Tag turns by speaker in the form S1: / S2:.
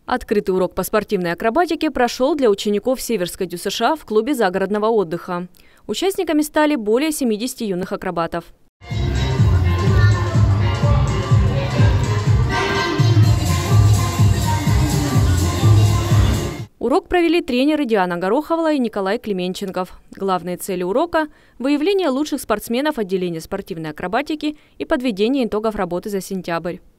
S1: Открытый урок по спортивной акробатике прошел для учеников Северской ДЮСШ в клубе загородного отдыха. Участниками стали более 70 юных акробатов. Урок провели тренеры Диана Горохова и Николай Клименченков. Главные цели урока – выявление лучших спортсменов отделения спортивной акробатики и подведение итогов работы за сентябрь.